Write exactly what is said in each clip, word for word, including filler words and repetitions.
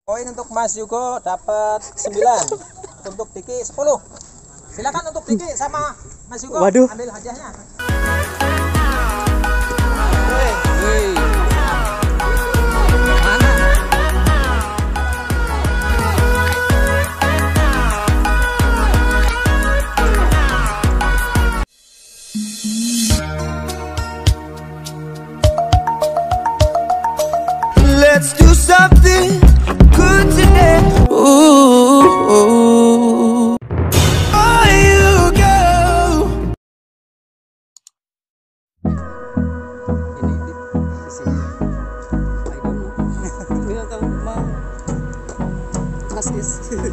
Poin untuk Mas Yugo dapat sembilan. Untuk Diki sepuluh. Silakan untuk Diki sama Mas Yugo. Waduh. Ambil hadiahnya. Let's do something good today. Ooh, ooh. Oh, you go. Ini di, di sini. I don't know. Nggak tahu mau. Mas is.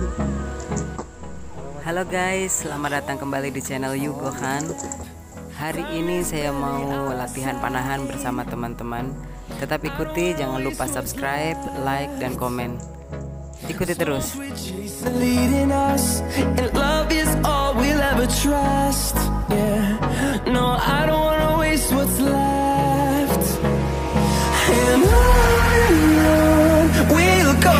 Halo guys, selamat datang kembali di channel Yugo Han. Hari ini saya mau latihan panahan bersama teman-teman. Tetap ikuti, jangan lupa subscribe, like, dan komen. Ikuti terus. Leading us, and love is all we'll ever trust. Yeah, no, I don't wanna waste what's left. And on we'll go,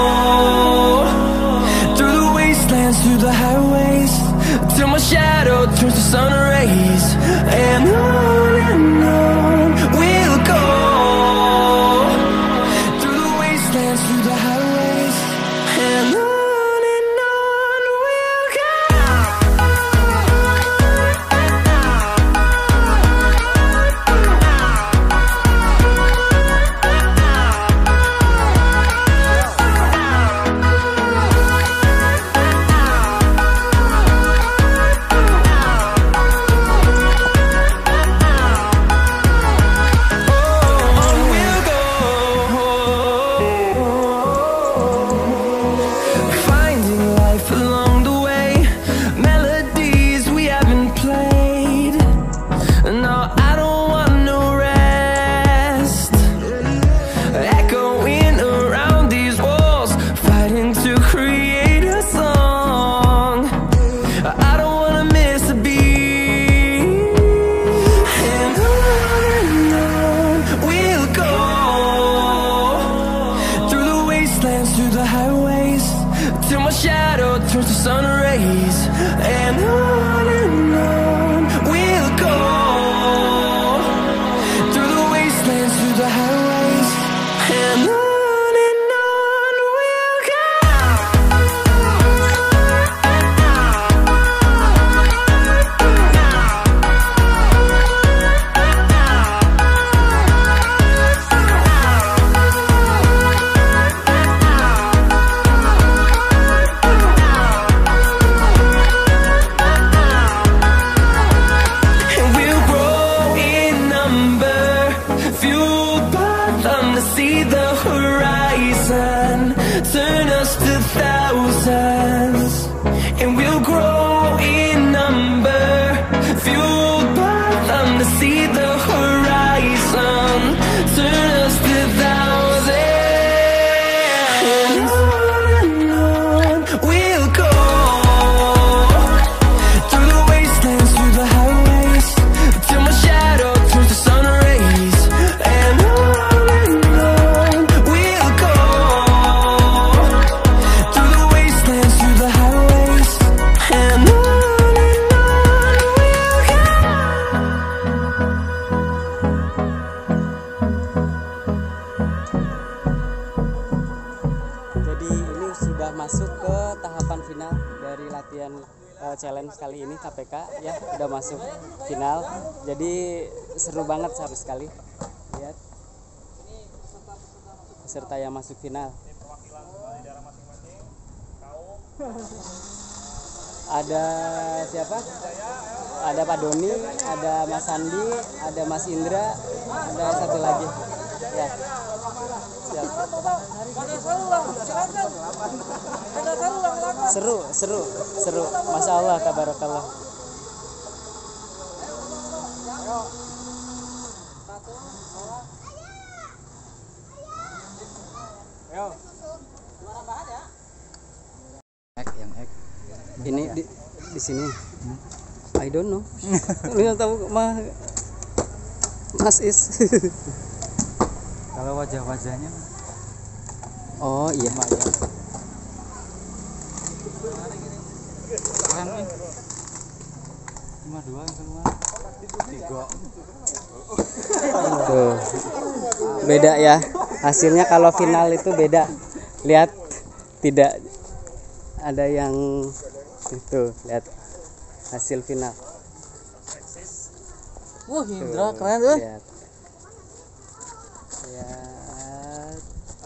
through the wastelands, through the highways, till my shadow turns to sun rays. And on and on we'll go. Through the highways, till my shadow turns to sun rays. And on and on we'll go, through the wastelands, through the highways. And on and on we'll go. See the horizon, turn us to thousands, and we'll grow in number, fueled by them to see the horizon, turn us to thousands, and on and on we'll go, through the wastelands, through the highways, till my shadow turns to sun rays. And on masuk ke tahapan final dari latihan uh, challenge kali ini K P K ya, udah masuk final. Jadi seru banget, seru sekali. Lihat peserta yang masuk final. Ada siapa? Ada Pak Doni, ada Mas Sandi, ada Mas Indra, ada satu lagi. Ya. Siap. Seru, seru, seru. Masya Allah, tabarakallah. Ek, yang ek. Ini di di sini. I don't know. Nggak tahu mah Mas Is. Kalau wajah-wajahnya Oh iya. Cuma dua yang keluar. Tiga. Tuh. Beda ya. Hasilnya kalau final itu beda. Lihat, tidak ada yang itu. Lihat hasil final. Wah, Indra keren tuh. Lihat. Lihat.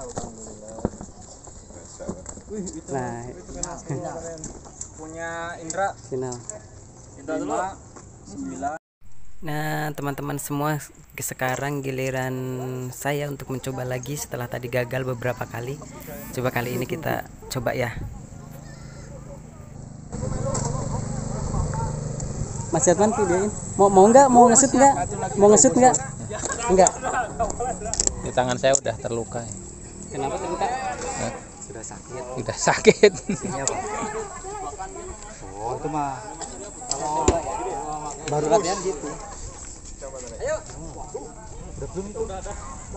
Nah, Punya Indra. final. Indra dulu. sembilan. Nah, teman-teman semua, sekarang giliran saya untuk mencoba lagi setelah tadi gagal beberapa kali. Coba kali ini kita coba ya. Mas Jatman videoin. Mau mau nggak? Mau ngesut nggak? Mau ngesut nggak? Enggak. Di tangan saya udah terluka. Kenapa terluka? Hah? Sudah sakit. Udah sakit. Iya, Pak. Oh, itu mah kalau baru latihan gitu. Ayo. Udah belum itu? Udah ada.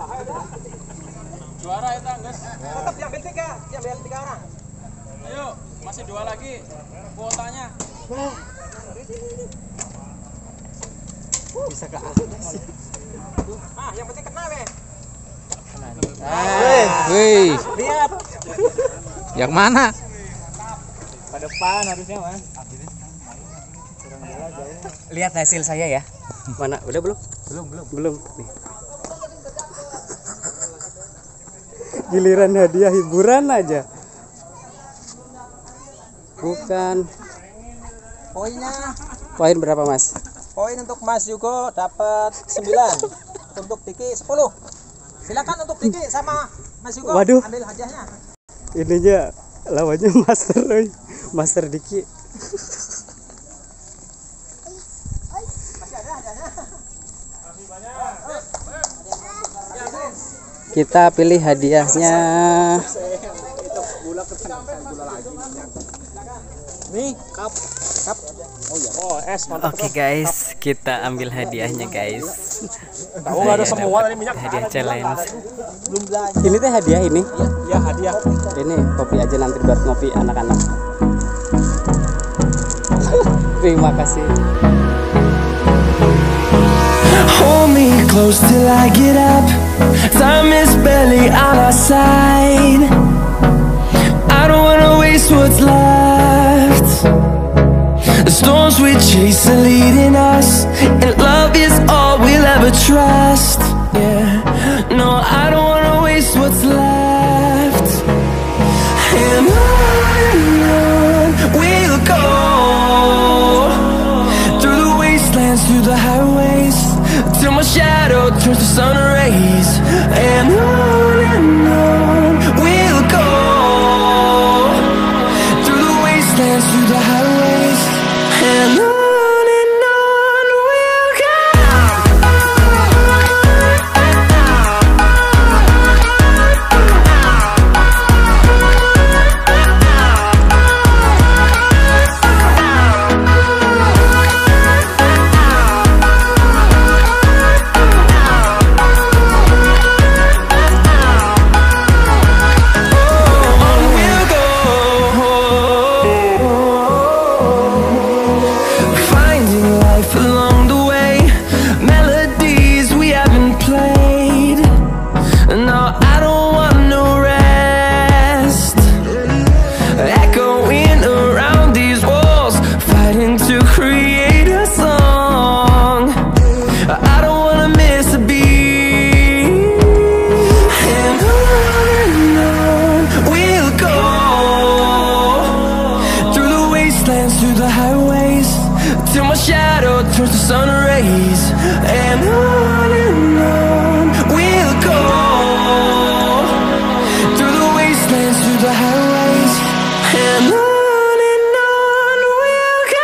Juara ya, guys. Tetap diambil tiga, diambil tiga orang. Ayo, masih dua lagi kuotanya. Bisa ke atas. Ah, yang penting kena, weh. Wih. Lihat. Yang mana? Ke depan harusnya, Mas. Lihat hasil saya ya. Mana? Udah belum? Belum, belum. Belum. Nih. Giliran hadiah hiburan aja. Bukan. Poinnya. Poin berapa, Mas? Poin untuk Mas Yugo dapat sembilan. Untuk Diki sepuluh. Silakan untuk Diki sama Mas Yugo. Waduh. Ambil hadiahnya. Ininya lawannya Master Roy. Master Diki. Masih ada hadiahnya. Masih banyak. Kita pilih hadiahnya. Nih, cup. Cup. Oh iya. Oh, es mantap. Oke guys, kita ambil hadiahnya guys. Tahu enggak ada semua tadi minyak. Hadiah challenge. Belum belanja. Ini teh hadiah ini. Iya, hadiah. Ini kopi aja nanti buat ngopi anak-anak. Terima kasih. Hold me close till I get up. Time is barely on our side. I don't wanna waste what's left. The storms we chase are leading us, and love is all we'll ever trust. Yeah, no, I don't wanna waste what's left. And on and on we'll go, through the wastelands, through the highways, till my shadow turns to sun rays. And on and on we'll go, through the wastelands, through the highways, and on and on we'll go. Through the highways, till my shadow turns to sun rays. And on and on we'll go, through the wastelands, through the highways, and on and on we'll go.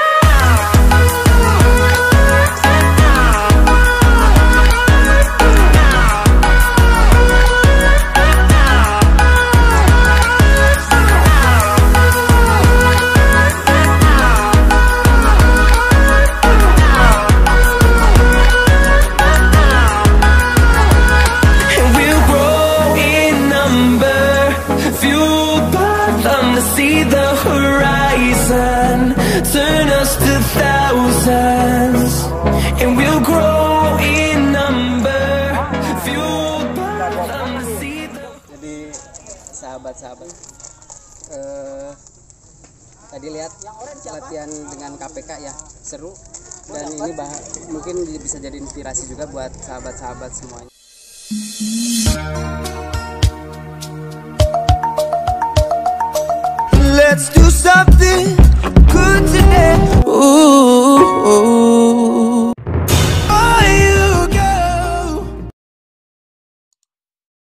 them to see the horizon, turn us to thousands, and we'll grow in number, fueled by them to see the... Jadi sahabat-sahabat, eh, tadi lihat latihan dengan K P K ya, seru, dan ini bah mungkin bisa jadi inspirasi juga buat sahabat-sahabat semuanya. Let's do something good today. Ooh, ooh.